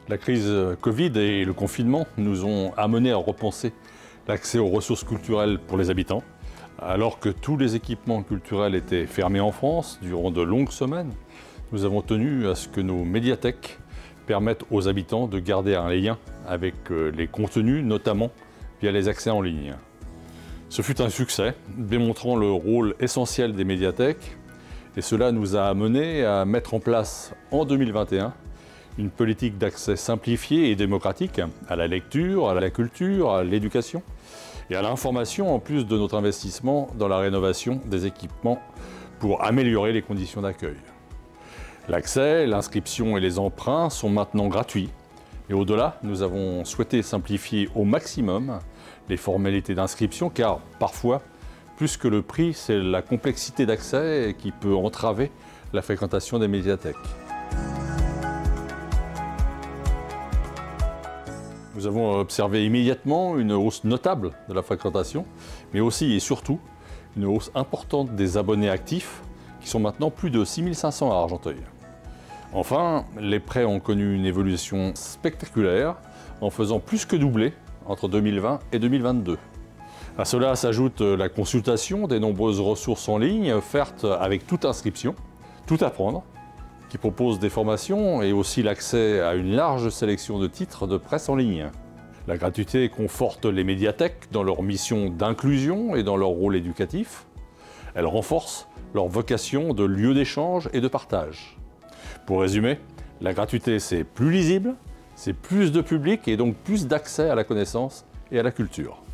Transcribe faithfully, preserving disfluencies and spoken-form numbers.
La crise Covid et le confinement nous ont amenés à repenser l'accès aux ressources culturelles pour les habitants. Alors que tous les équipements culturels étaient fermés en France durant de longues semaines, nous avons tenu à ce que nos médiathèques permettent aux habitants de garder un lien avec les contenus, notamment via les accès en ligne. Ce fut un succès, démontrant le rôle essentiel des médiathèques, et cela nous a amenés à mettre en place en deux mille vingt et un une politique d'accès simplifiée et démocratique à la lecture, à la culture, à l'éducation et à l'information, en plus de notre investissement dans la rénovation des équipements pour améliorer les conditions d'accueil. L'accès, l'inscription et les emprunts sont maintenant gratuits. Et au-delà, nous avons souhaité simplifier au maximum les formalités d'inscription, car parfois, plus que le prix, c'est la complexité d'accès qui peut entraver la fréquentation des médiathèques. Nous avons observé immédiatement une hausse notable de la fréquentation, mais aussi et surtout une hausse importante des abonnés actifs, qui sont maintenant plus de six mille cinq cents à Argenteuil. Enfin, les prêts ont connu une évolution spectaculaire, en faisant plus que doubler entre deux mille vingt et deux mille vingt-deux. À cela s'ajoute la consultation des nombreuses ressources en ligne offertes avec toute inscription, Tout apprendre, qui propose des formations et aussi l'accès à une large sélection de titres de presse en ligne. La gratuité conforte les médiathèques dans leur mission d'inclusion et dans leur rôle éducatif. Elle renforce leur vocation de lieu d'échange et de partage. Pour résumer, la gratuité c'est plus lisible, c'est plus de public et donc plus d'accès à la connaissance et à la culture.